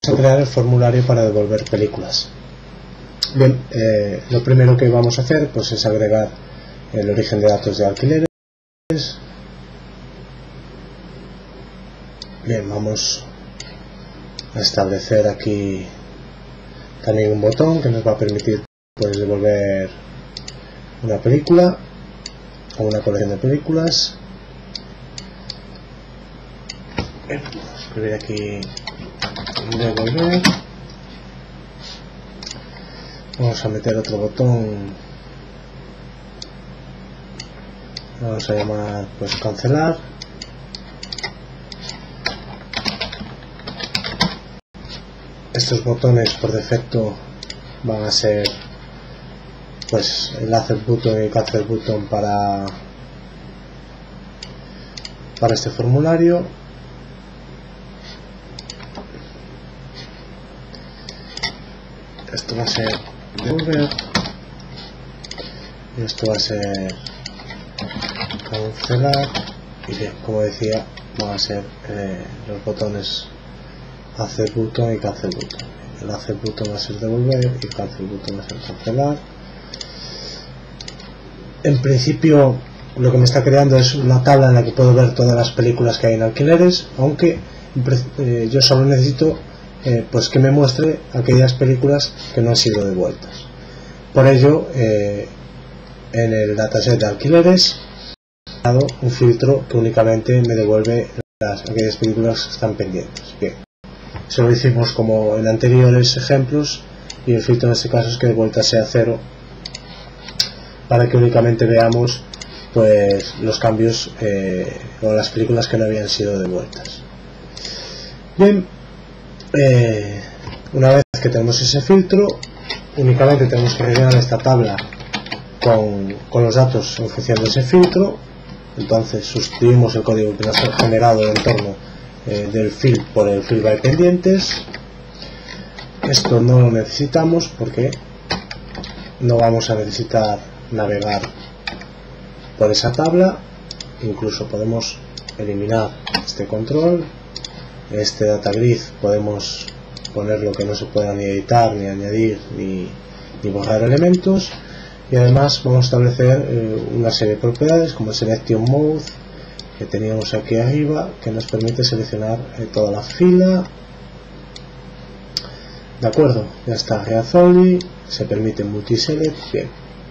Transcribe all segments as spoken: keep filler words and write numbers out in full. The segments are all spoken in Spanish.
a crear el formulario para devolver películas. Bien, eh, lo primero que vamos a hacer pues es agregar el origen de datos de alquileres. Bien, vamos a establecer aquí también un botón que nos va a permitir pues devolver una película o una colección de películas. Bien, vamos a escribir aquí devolver. Vamos a meter otro botón, vamos a llamar pues cancelar. Estos botones por defecto van a ser pues el accept button y el cancel button para para este formulario. Esto va a ser devolver y esto va a ser cancelar, y bien, como decía, van a ser eh, los botones accept button y cancel button. El accept button va a ser devolver y el cancel button va a ser cancelar. En principio lo que me está creando es una tabla en la que puedo ver todas las películas que hay en alquileres, aunque eh, yo solo necesito Eh, pues que me muestre aquellas películas que no han sido devueltas. Por ello, eh, en el dataset de alquileres he dado un filtro que únicamente me devuelve las, aquellas películas que están pendientes. Bien, eso lo hicimos como en anteriores ejemplos, y el filtro en este caso es que devuelta sea cero, para que únicamente veamos pues los cambios eh, o las películas que no habían sido devueltas. Bien, Eh, una vez que tenemos ese filtro, únicamente tenemos que rellenar esta tabla con, con los datos en función de ese filtro. Entonces sustituimos el código que nos ha generado el entorno eh, del field por el field by pendientes. Esto no lo necesitamos porque no vamos a necesitar navegar por esa tabla. Incluso podemos eliminar este control. Este data grid podemos poner lo que no se pueda ni editar, ni añadir, ni, ni borrar elementos, y además vamos a establecer eh, una serie de propiedades como el selection mode que teníamos aquí arriba, que nos permite seleccionar eh, toda la fila. De acuerdo, ya está read only, se permite multiselect. Bien,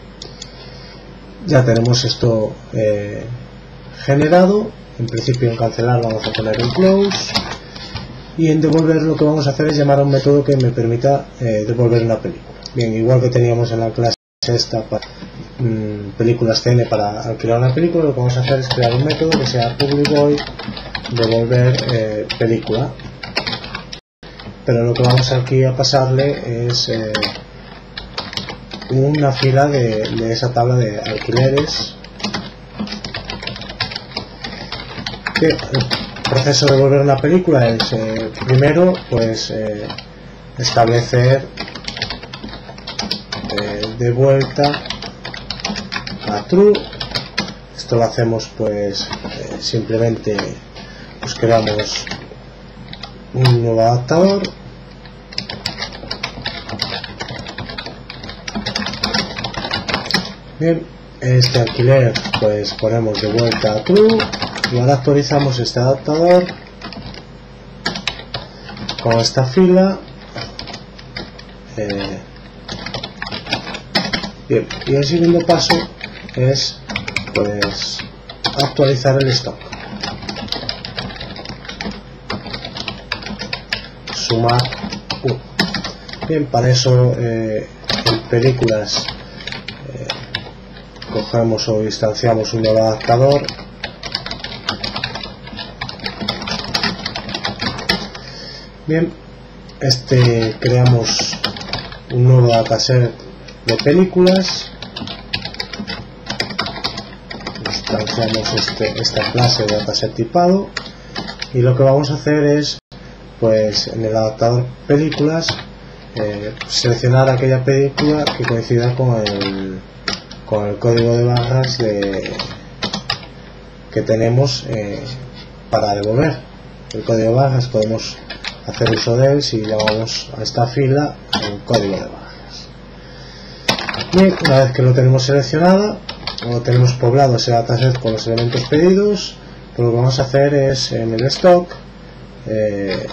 ya tenemos esto eh, generado. En principio en cancelar vamos a poner un close, y en devolver lo que vamos a hacer es llamar a un método que me permita eh, devolver una película. Bien, igual que teníamos en la clase esta para mmm, películas C N para alquilar una película, lo que vamos a hacer es crear un método que sea public void devolver eh, película. Pero lo que vamos aquí a pasarle es eh, una fila de, de esa tabla de alquileres. Bien, el proceso de devolver una película es eh, primero pues eh, establecer eh, de vuelta a true. Esto lo hacemos pues eh, simplemente pues creamos un nuevo adaptador. Bien, este alquiler pues ponemos de vuelta a true. Y ahora actualizamos este adaptador con esta fila. Eh, bien, y el segundo paso es pues actualizar el stock. Sumar uno. Bien, para eso eh, en películas eh, cogemos o instanciamos un nuevo adaptador. Bien, este creamos un nuevo dataset de películas, instanciamos este, esta clase de dataset tipado, y lo que vamos a hacer es pues en el adaptador películas eh, seleccionar aquella película que coincida con el, con el código de barras de, que tenemos eh, para devolver. El código de barras podemos hacer uso de él si llamamos a esta fila el código de barras. Bien, una vez que lo tenemos seleccionado o tenemos poblado ese dataset con los elementos pedidos, pues lo que vamos a hacer es en el stock eh,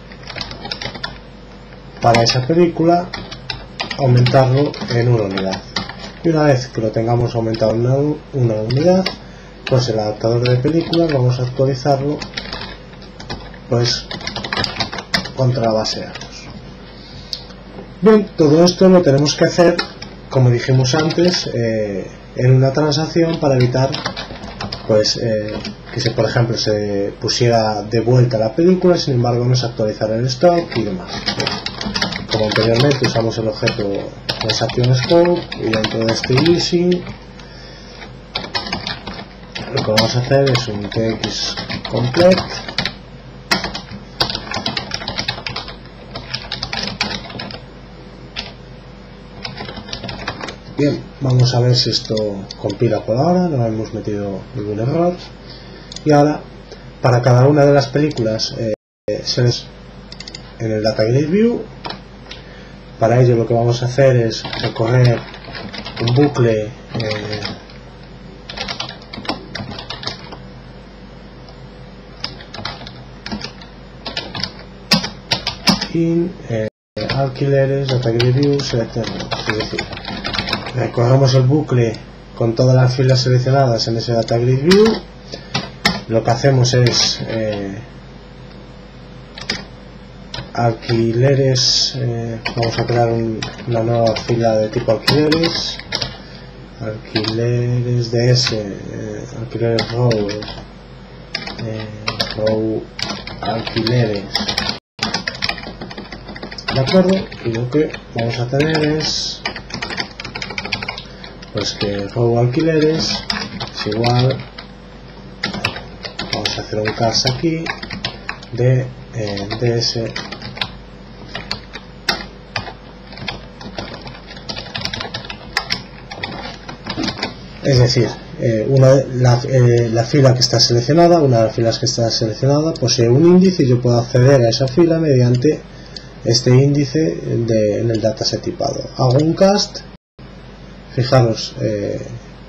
para esa película aumentarlo en una unidad, y una vez que lo tengamos aumentado en una, una unidad, pues el adaptador de películas vamos a actualizarlo pues contra la base de datos. Bien, todo esto lo tenemos que hacer, como dijimos antes, eh, en una transacción para evitar pues eh, que se, por ejemplo, se pusiera de vuelta la película, sin embargo no se actualizara el stock y demás. Como anteriormente usamos el objeto transaction scope, y dentro de este using lo que vamos a hacer es un tx complete Bien, vamos a ver si esto compila por ahora, no hemos metido ningún error. Y ahora, para cada una de las películas eh, se les en el data grid view. Para ello lo que vamos a hacer es recorrer un bucle eh, in eh, alquileres data grid view select error, es decir, recorremos el bucle con todas las filas seleccionadas en ese data grid view. Lo que hacemos es eh, alquileres, eh, vamos a crear un, una nueva fila de tipo alquileres, alquileres de S, eh, alquileres row, eh, row alquileres, de acuerdo. Y lo que vamos a tener es pues que row alquileres es igual, vamos a hacer un cast aquí de eh, ds es decir, eh, una, la, eh, la fila que está seleccionada, una de las filas que está seleccionada posee un índice y yo puedo acceder a esa fila mediante este índice de, en el dataset tipado. Hago un cast, fijaros eh,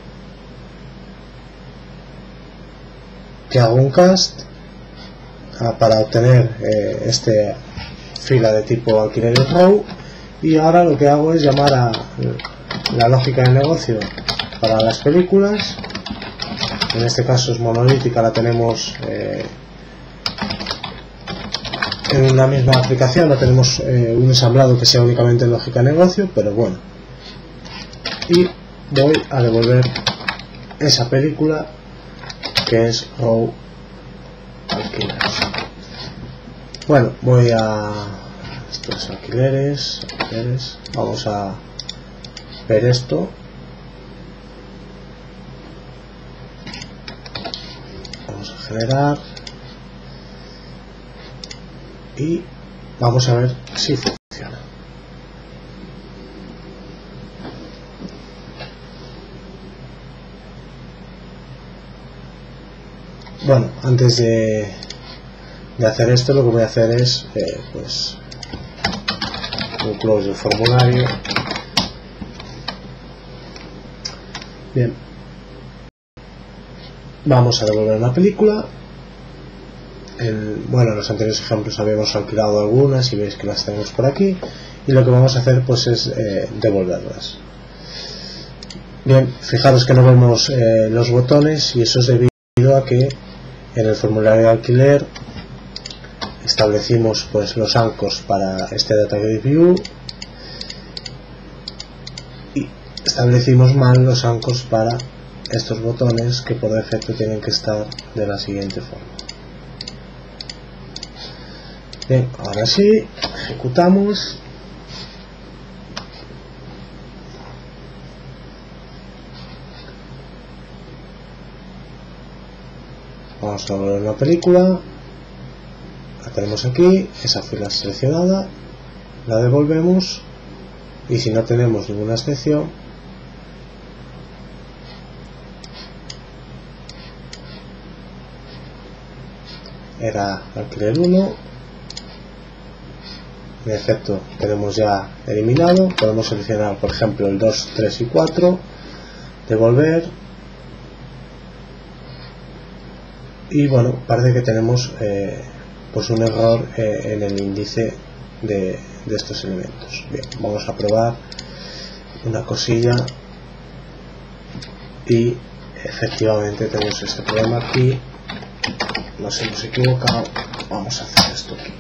que hago un cast a, para obtener eh, este fila de tipo alquileres row, y ahora lo que hago es llamar a la lógica de negocio para las películas. En este caso es monolítica, la tenemos eh, en una misma aplicación, no tenemos eh, un ensamblado que sea únicamente lógica de negocio, pero bueno. Y voy a devolver esa película que es row alquileres. Bueno, voy a estos alquileres, alquileres, vamos a ver esto. Vamos a generar y vamos a ver si funciona. Bueno, antes de, de hacer esto, lo que voy a hacer es eh, pues un close del formulario. Bien, vamos a devolver la película. El, bueno, en los anteriores ejemplos habíamos alquilado algunas y veis que las tenemos por aquí, y lo que vamos a hacer pues es eh, devolverlas. Bien, fijaros que no vemos eh, los botones, y eso es debido a que en el formulario de alquiler establecimos pues los ancos para este data grid view y establecimos mal los ancos para estos botones, que por defecto tienen que estar de la siguiente forma. Bien, ahora sí, ejecutamos. Vamos a volver una película, la tenemos aquí, esa fila seleccionada, la devolvemos, y si no tenemos ninguna excepción, era alquiler uno, en efecto tenemos ya eliminado. Podemos seleccionar por ejemplo el dos, tres y cuatro, devolver, y bueno, parece que tenemos eh, pues un error eh, en el índice de, de estos elementos. Bien, vamos a probar una cosilla y efectivamente tenemos este problema aquí, nos hemos equivocado. Vamos a hacer esto aquí.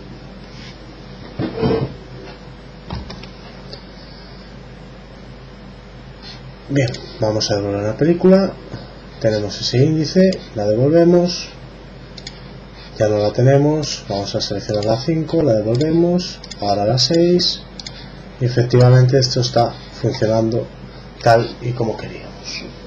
Bien, vamos a devolver la película, tenemos ese índice, la devolvemos, ya no la tenemos, vamos a seleccionar la cinco, la devolvemos, ahora la seis, y efectivamente esto está funcionando tal y como queríamos.